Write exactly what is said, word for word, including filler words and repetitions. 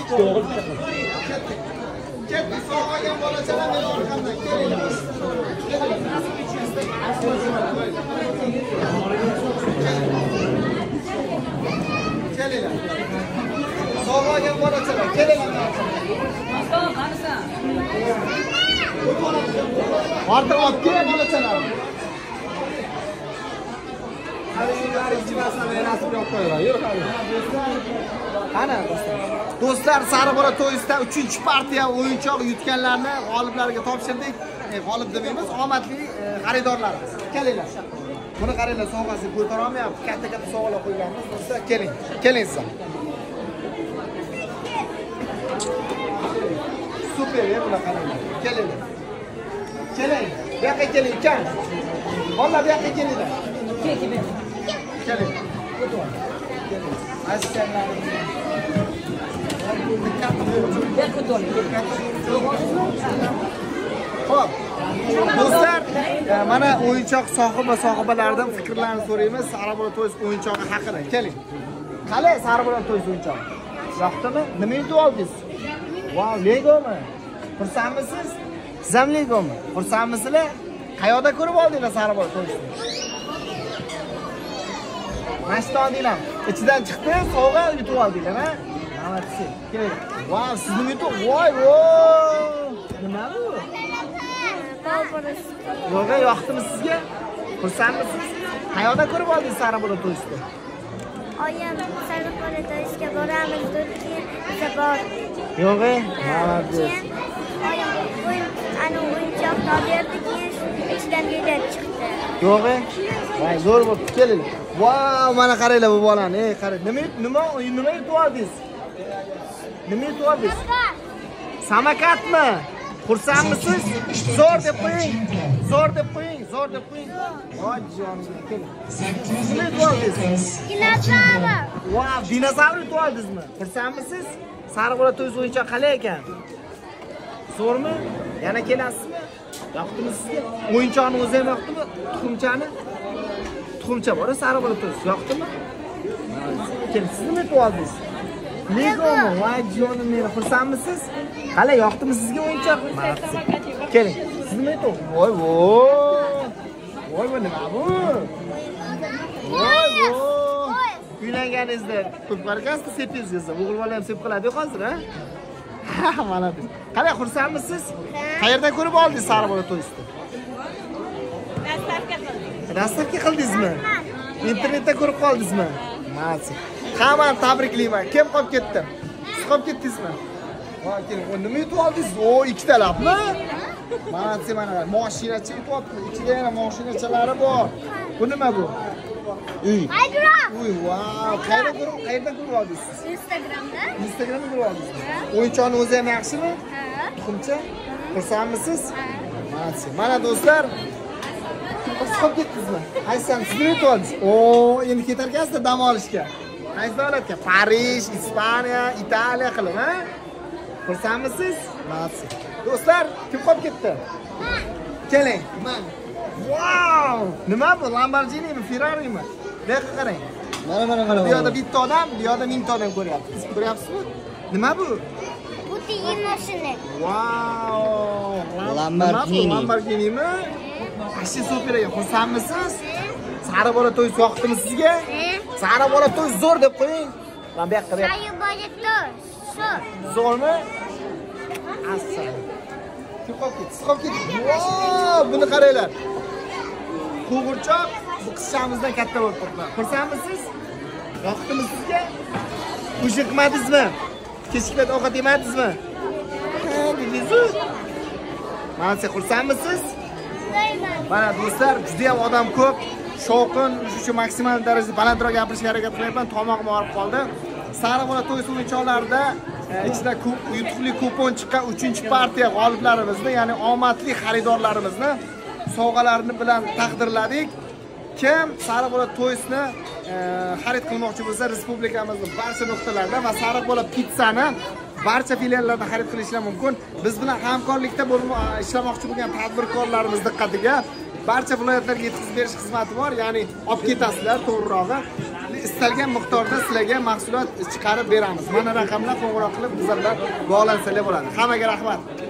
Ketdi sog'agan bolachalar meni orqamdan kelinglar. Kelinglar. Sog'agan bolachalar kelinglar. Orta olib kel bolachalar. Qani do'stlar, Saribola to'yisida uchinchi partiya o'yinchoq yutganlarni g'oliblarga topshirdik. G'olib demaymiz, omadli xaridorlarimiz. Kelinglar. Buni qaranglar, sovg'asini ko'tara olmayapti. Katta-katta sovg'alar qo'yganmiz. Do'stlar, keling. Keling sizlar. Super, ya bular qaranglar. Kelinglar. Keling. Bu yoqqa keling, ukan. Bolalar bu yoqqa kelinglar. Keling. Keling. Keling. Assalom. Xo'p. Do'stlar, mana o'yinchoq sohib va sohibalaridan fikrlarini so'raymiz. Saribola to'yis o'yinchog'i haqida. Keling. Qalay Saribola to'yis o'yinchog'i? Yoqdimi? Nima yutib oldingiz? Wow, Legomi? Xursandmisiz? Siz ham Legomi? Xursandmisizlar? Qayoqda ko'rib oldinglar Saribola to'yisini? Mashtondinglar. Ichidan chiqdi, sovg'a yutib oldinglar, ha? Amatsi. Keling. Wow, siz nima yutib? Voy, voy. Nima bu? Yo'q, yoqdimi sizga? Xursandmisiz? Qayoqda ko'rib oldingiz Saribola to'yisini? Oyim Saribola to'yisga boramiz dedi, biza bordik. Yo'q, amatsi. Oyim o'yin, ana o'yinchoqni berdi, keyin ichidan bilet chiqdi. Yo'q, voy, zo'r bo'lib keling. Wow, mana qaranglar bu bolani. Ey, qarang. Nima nima nima yutib oldingiz? Nima yutib oldingiz? Samakatmi? Xursandmisiz? Zo'r deb qo'ying. Zo'r deb qo'ying, zo'r deb qo'ying. Voy jonim, keling. Nima yutib oldingiz? Dinozavr. Wow, dinozavr yutib oldingizmi? Xursandmisiz? Saribola to'yis o'yinchoq qalay ekan? Zo'rmi? Yana kelasizmi? Yoqdimi sizga? O'yinchoqni o'zi ham yoqdimi? Tuxumchani? Tuxumcha bor, Saribola to'yis yoqdimi? Keling, siz nima yutib oldingiz? Legomi? Voy jonim meni, xursandmisiz? Qalay, yoqdimi sizga o'yinchoq? Keling, siz nima yutib? Voy, voy. Voy, bu nima bu? Voy, voy. Uylanganingizda ko'p barkasini sepingizga. O'g'il bola ham sep qiladi hozir, ha? Ha, mana bu. Qalay, xursandmisiz? Qayerdan ko'rib oldingiz Saribola to'yisini? Dastavka qildik. Dastavka qildingizmi? Internetda ko'rib qoldingizmi? Ma'lum. Hammani tabriklayman. Kim qolib ketdi? Siz qolib ketdingizmi? Voy, keling, o nima yutib oldingiz? O, ikkitalabmi? Ma'lum, mana mashinachi yutib olibdi. Ichida yana mashinachalari bor. Bu nima bu? Uy. Uy, wow. Qayerda ko'rib, qayerda ko'rib oldingiz? Instagramda. Instagramda ko'rib oldingizmi? O'yinchoqni o'zi ham yaxshimi? Ha. Tuxumcha? Xursandmisiz? Ma'lum. Mana do'stlar, siz qolib ketdingizmi? Qaysidan siz nima yutib oldingiz? O, endi ketarkansizlar dam olishga. Qaysi davlatga? Parij, Ispaniya, Italiya qilib, ha? Xursandmisiz? Ma'lum. Do'stlar, kim qolib ketdi? Keling, men. Wow! Nima bu? Lamborghinimi, Ferrarimi? Bu yoqqa qarang. Mana mana mana. Bu yoqda bitta odam, bu yoqda mingta odam ko'ryapsiz. Ko'ryapsizmi? Nima bu? Bu tiyi mashina. Wow! Lamborghini. Lamborghinimi? Ashi super ekan. Xursandmisiz? Saribola to'yis yoqdimi sizga? Saribola to'yis zo'r deb qo'ying. Mana bu yoqqa, bu yoqqa. Saribola to'yis. Zo'r. Zo'rmi? Assalom. Kim qolib ketdi? Siz qolib ketdingiz. Voy, buni qaranglar. Qo'g'irchoq bu qizchamizdan katta bo'lib turibdi. Xursandmisiz? Yoqdimi sizga? Qo'shiq qilmadingizmi? Kechki payt ovqat yemadingizmi? Ha, dedingiz-ku. Mana siz xursandmisiz? Mana do'stlar, juda ham odam ko'p. Shovqin, shu maksimal darajada balandroq gapirishga harakat qilyapman. Tomog'im og'rib qoldi. Saribola to'yis o'yinchoqlarida ichida yutuqli kupon chiqqan uchinchi partiya g'oliblarimizni, ya'ni omadli xaridorlarimizni sovg'alarini bilan taqdirladik. Kim Saribola to'yisni xarid qilmoqchi bo'lsa, respublikamizning barcha nuqtalarida va Saribola pizzani barcha filiallarda xarid qilishlar mumkin. Biz bilan hamkorlikda ishlamoqchi bo'lgan tadbirkorlarimiz diqqatiga barcha viloyatlarga yetkazib berish xizmati bor, ya'ni olib ketasizlar, to'g'rirog'i. istalgan miqdorda sizlarga mahsulot chiqarib beramiz. Mana raqamlar qo'ng'iroq qilib bizlar bilan bog'lansalar bo'ladi. Hammaga rahmat.